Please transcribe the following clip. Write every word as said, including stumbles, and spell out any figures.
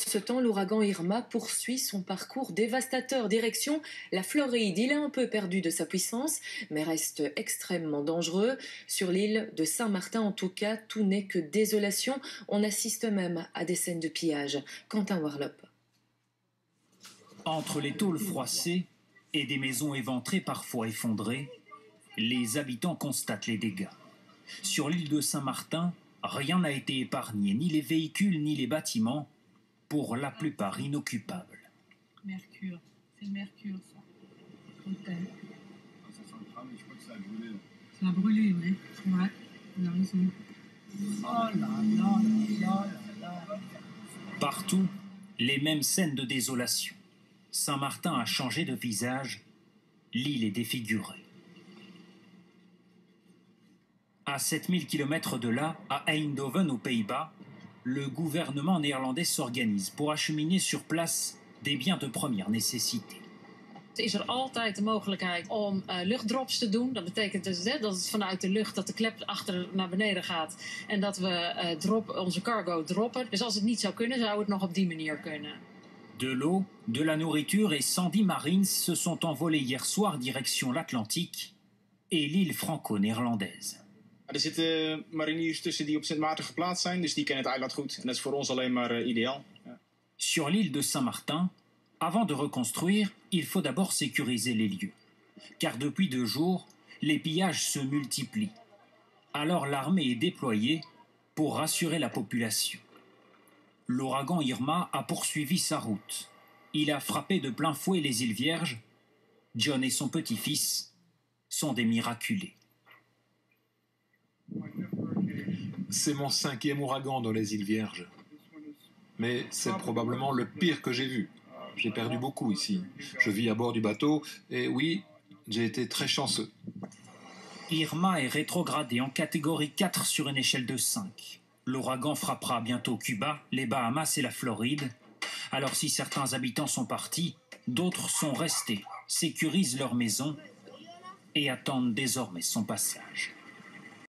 ce temps, l'ouragan Irma poursuit son parcours dévastateur. Direction la Floride. Il a un peu perdu de sa puissance, mais reste extrêmement dangereux. Sur l'île de Saint-Martin, en tout cas, tout n'est que désolation. On assiste même à des scènes de pillage. Quentin Warlop. Entre les tôles froissées et des maisons éventrées, parfois effondrées, les habitants constatent les dégâts. Sur l'île de Saint-Martin, rien n'a été épargné, ni les véhicules, ni les bâtiments, pour la plupart inoccupables. Mercure, c'est le mercure, ça. Hôtel. Ça a brûlé, oui. C'est vrai, on a raison. Oh là là là là là. Partout, les mêmes scènes de désolation. Saint-Martin a changé de visage, l'île est défigurée. À sept mille kilomètres de là, à Eindhoven, aux Pays-Bas, le gouvernement néerlandais s'organise pour acheminer sur place des biens de première nécessité. Is er altijd de mogelijkheid om uh, luchtdrops te doen. Dat betekent dus hè, dat het vanuit de lucht dat de klep achter naar beneden gaat en dat we uh, drop, onze cargo droppen. Dus als het niet zou kunnen, zou het nog op die manier kunnen. De l'eau, de la nourriture et cent dix marines se sont envolés hier soir direction l'Atlantique et l'île franco-néerlandaise. Er zitten mariniers tussen die op Sint Maarten geplaatst zijn, dus die kennen het eiland goed. En dat is voor ons alleen maar uh, ideaal. Ja. Sur l'île de Saint-Martin, avant de reconstruire, il faut d'abord sécuriser les lieux. Car depuis deux jours, les pillages se multiplient. Alors l'armée est déployée pour rassurer la population. L'ouragan Irma a poursuivi sa route. Il a frappé de plein fouet les îles Vierges. John et son petit-fils sont des miraculés. C'est mon cinquième ouragan dans les îles Vierges. Mais c'est probablement le pire que j'ai vu. J'ai perdu beaucoup ici. Je vis à bord du bateau et oui, j'ai été très chanceux. Irma est rétrogradé en catégorie quatre sur une échelle de cinq. L'ouragan frappera bientôt Cuba, les Bahamas et la Floride. Alors si certains habitants sont partis, d'autres sont restés, sécurisent leur maison et attendent désormais son passage.